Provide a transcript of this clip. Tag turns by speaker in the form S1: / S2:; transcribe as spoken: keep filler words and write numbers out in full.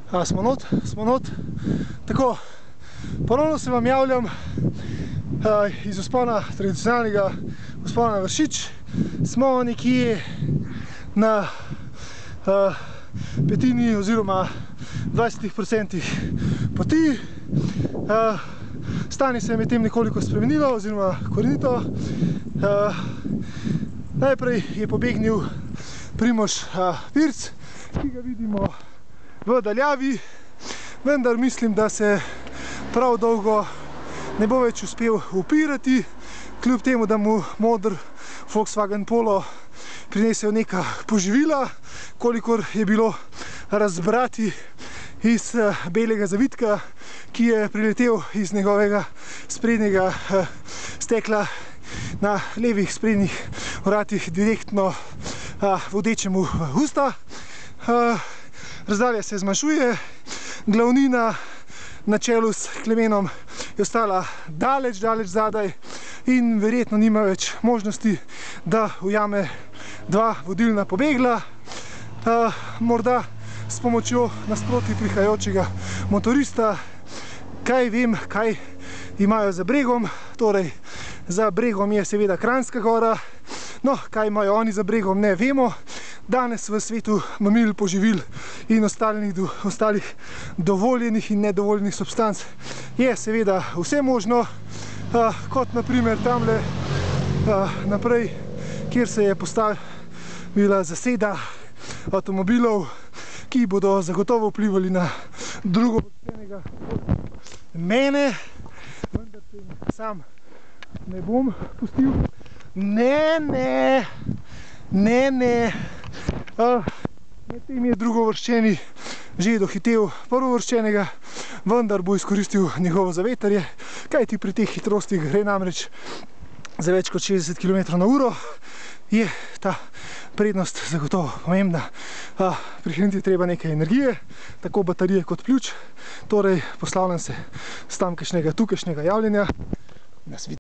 S1: A, smo not, smo not. Tako, ponovno se vam javljam a, iz vzpona, tradicionalnega vzpona na Vršič. Smo nekje na a, petini oziroma dvajsetih procentih poti. A, stanje se je med tem nekoliko spremenilo oziroma korenito. A, najprej je pobegnil Primož a, Pirc, ki ga vidimo v daljavi, vendar mislim, da se prav dolgo ne bo več uspel upirati, kljub temu, da mu moder Volkswagen Polo prinesel neka poživila, kolikor je bilo razbrati iz belega zavitka, ki je priletel iz njegovega sprednjega stekla na levih sprednjih vratih direktno vodečemu v usta. Razdalja se zmanjšuje, glavnina na čelu s Klemenom je ostala daleč, daleč zadaj in verjetno nima več možnosti, da ujame dva vodilna pobegla. Morda s pomočjo nasproti prihajajočega motorista. Kaj vem, kaj imajo za bregom, torej za bregom je seveda Kranjska gora, no, kaj imajo oni za bregom, ne vemo. Danes v svetu mamil, poživil in ostalih, ostalih dovoljenih in nedovoljenih substanc je seveda vse možno, a, kot naprimer tamle a, naprej, kjer se je postavila zaseda avtomobilov, ki bodo zagotovo vplivali na drugo vrščenega mene, vendar se jim sam ne bom pustil. Ne, ne, ne, ne. Medtem je drugovrščeni že dohitel prvovrščenega, vendar bo izkoristil njegovo zavetrje, kajti pri teh hitrostih gre namreč za več kot šestdeset kilometrov na uro, je ta prednost zagotovo pomembna. Prihraniti je treba nekaj energije, tako baterije kot pljuč, torej poslavljam se s tamkajšnjega, tukajšnjega javljanja.